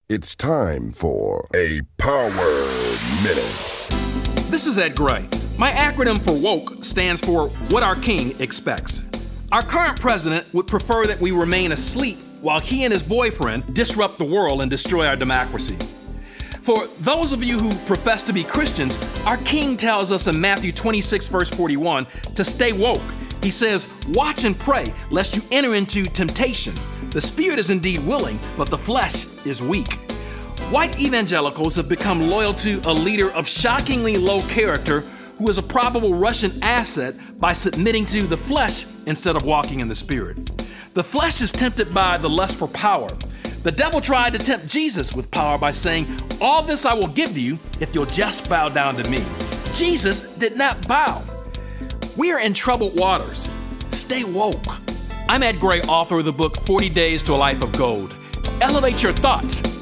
It's time for a Power Minute. This is Ed Gray. My acronym for WOKE stands for What Our King Expects. Our current president would prefer that we remain asleep while he and his boyfriend disrupt the world and destroy our democracy. For those of you who profess to be Christians, our King tells us in Matthew 26, verse 41, to stay woke. He says, "Watch and pray, lest you enter into temptation. The spirit is indeed willing, but the flesh is weak." White evangelicals have become loyal to a leader of shockingly low character who is a probable Russian asset by submitting to the flesh instead of walking in the spirit. The flesh is tempted by the lust for power. The devil tried to tempt Jesus with power by saying, "All this I will give you if you'll just bow down to me." Jesus did not bow. We are in troubled waters. Stay woke. I'm Ed Gray, author of the book 40 Days to a Life of Gold. Elevate your thoughts